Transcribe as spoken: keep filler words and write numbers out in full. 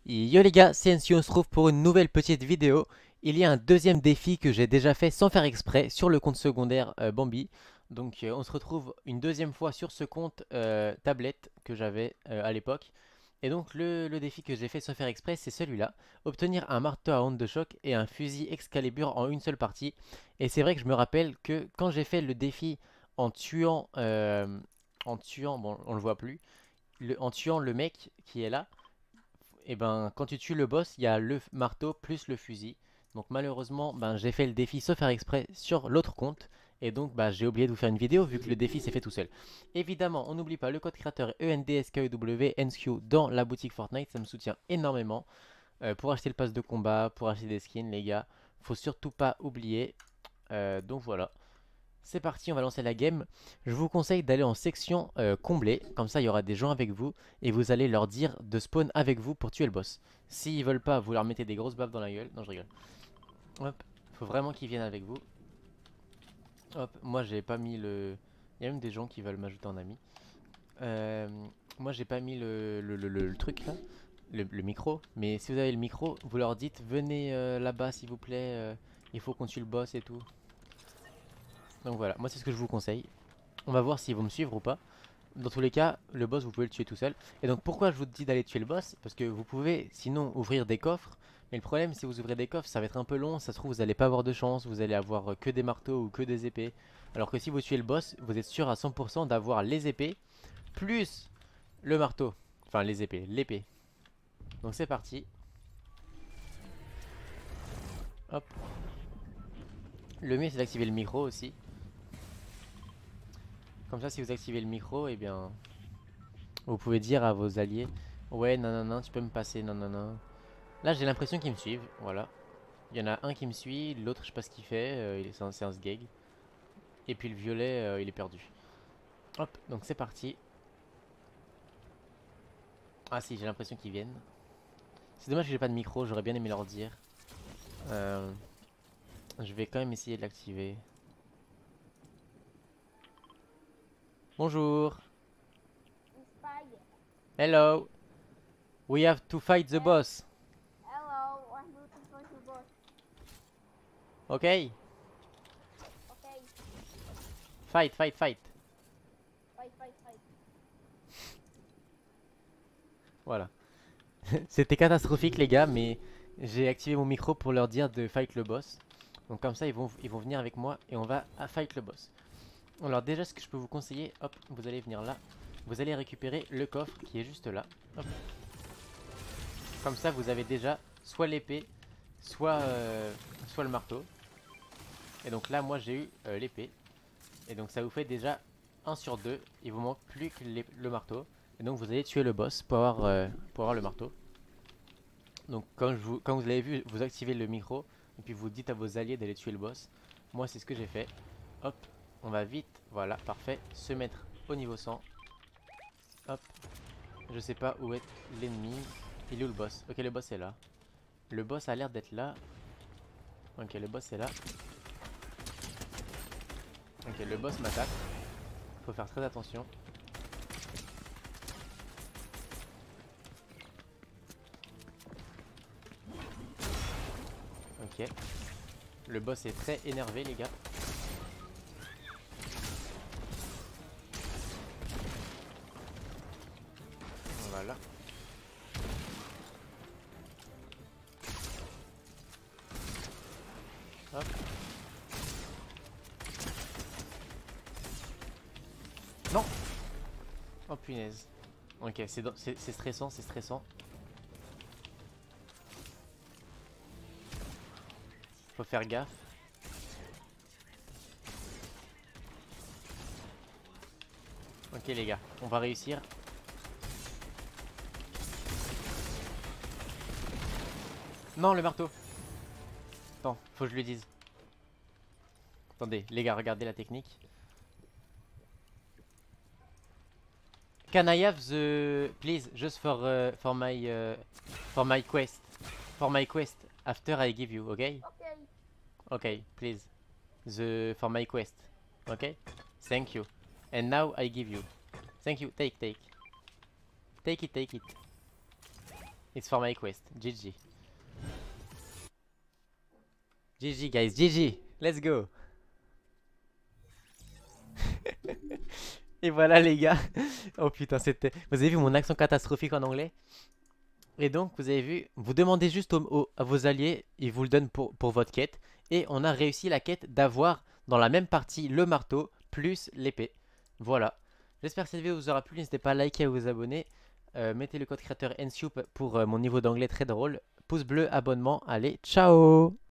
Yo les gars, c'est Ensi, on se retrouve pour une nouvelle petite vidéo. Il y a un deuxième défi que j'ai déjà fait sans faire exprès sur le compte secondaire euh, Bambi. Donc euh, on se retrouve une deuxième fois sur ce compte euh, tablette que j'avais euh, à l'époque. Et donc le, le défi que j'ai fait sans faire exprès, c'est celui-là. Obtenir un marteau à onde de choc et un fusil Excalibur en une seule partie. Et c'est vrai que je me rappelle que quand j'ai fait le défi en tuant... euh, en tuant... Bon, on le voit plus. Le- en tuant le mec qui est là, et ben quand tu tues le boss, il y a le marteau plus le fusil. Donc malheureusement, ben, j'ai fait le défi sans faire exprès sur l'autre compte. Et donc bah, j'ai oublié de vous faire une vidéo vu que le défi s'est fait tout seul. Évidemment, on n'oublie pas le code créateur E N D S K E W N S Q dans la boutique Fortnite. Ça me soutient énormément. Euh, pour acheter le pass de combat, pour acheter des skins les gars. Faut surtout pas oublier. Euh, donc voilà. C'est parti, on va lancer la game. Je vous conseille d'aller en section euh, comblée, comme ça il y aura des gens avec vous et vous allez leur dire de spawn avec vous pour tuer le boss. S'ils veulent pas, vous leur mettez des grosses baffes dans la gueule. Non, je rigole. Hop, faut vraiment qu'ils viennent avec vous. Hop, moi j'ai pas mis le... Il y a même des gens qui veulent m'ajouter en ami. Euh, moi j'ai pas mis le, le, le- le- le truc là, le, le micro. Mais si vous avez le micro, vous leur dites venez euh, là-bas s'il vous plaît, euh, il faut qu'on tue le boss et tout. Donc voilà, moi c'est ce que je vous conseille. On va voir s'ils vont me suivre ou pas. Dans tous les cas, le boss vous pouvez le tuer tout seul. Et donc pourquoi je vous dis d'aller tuer le boss? Parce que vous pouvez sinon ouvrir des coffres. Mais le problème, si vous ouvrez des coffres, ça va être un peu long. Ça se trouve, vous n'allez pas avoir de chance. Vous allez avoir euh, que des marteaux ou que des épées. Alors que si vous tuez le boss, vous êtes sûr à cent pour cent d'avoir les épées plus le marteau. Enfin, les épées, l'épée. Donc c'est parti. Hop. Le mieux, c'est d'activer le micro aussi. Comme ça, si vous activez le micro, eh bien, vous pouvez dire à vos alliés, ouais, non, non, non, tu peux me passer, non, non, non. Là, j'ai l'impression qu'ils me suivent, voilà. Il y en a un qui me suit, l'autre, je sais pas ce qu'il fait, euh, il est- c'est un, c'est un sgeg. Et puis le violet, euh, il est perdu. Hop, donc c'est parti. Ah si, j'ai l'impression qu'ils viennent. C'est dommage que j'ai pas de micro, j'aurais bien aimé leur dire. Euh, je vais quand même essayer de l'activer. Bonjour. Inspire. Hello. We have to fight the Yes. boss. Hello, I'm looking for the boss. Ok. Okay, Fight, fight, fight. fight, fight, fight. Voilà. C'était catastrophique les gars, mais j'ai activé mon micro pour leur dire de fight le boss. Donc comme ça, ils vont, ils vont venir avec moi et on va à fight le boss. Alors déjà, ce que je peux vous conseiller, hop, vous allez venir là. Vous allez récupérer le coffre qui est juste là. Hop. Comme ça, vous avez déjà soit l'épée, soit, euh, soit le marteau. Et donc là, moi, j'ai eu euh, l'épée. Et donc ça vous fait déjà un sur deux. Il vous manque plus que le marteau. Et donc vous allez tuer le boss pour avoir, euh, pour avoir le marteau. Donc quand, je vous, quand vous l'avez vu, vous activez le micro. Et puis vous dites à vos alliés d'aller tuer le boss. Moi, c'est ce que j'ai fait. Hop, on va vite, voilà, parfait. Se mettre au niveau cent. Hop. Je sais pas où est l'ennemi. Il est où le boss? Ok, le boss est là. Le boss a l'air d'être là. Ok, le boss est là. Ok, le boss m'attaque. Faut faire très attention. Ok. Le boss est très énervé, les gars. Voilà. Hop. Non. Oh punaise. Ok, c'est dans- c'est c'est stressant, c'est stressant. Faut faire gaffe. Ok les gars, on va réussir. Non, le marteau. Attends, faut que je lui dise. Attendez, les gars, regardez la technique. Can I have the... Please, just for, uh, for my... Uh, for my quest. For my quest. After I give you, okay? Okay, Okay, please. The... For my quest. Okay? Thank you. And now I give you. Thank you, take, take. Take it, take it. It's for my quest. G G. G G guys, G G. Let's go. Et voilà les gars. Oh putain, c'était... Vous avez vu mon accent catastrophique en anglais? Et donc, vous avez vu, vous demandez juste au- au- à vos alliés, ils vous le donnent pour, pour votre quête. Et on a réussi la quête d'avoir dans la même partie le marteau plus l'épée. Voilà. J'espère que cette vidéo vous aura plu. N'hésitez pas à liker et à vous abonner. Euh, mettez le code créateur N S U P pour euh, mon niveau d'anglais très drôle. Pouce bleu, abonnement. Allez, ciao!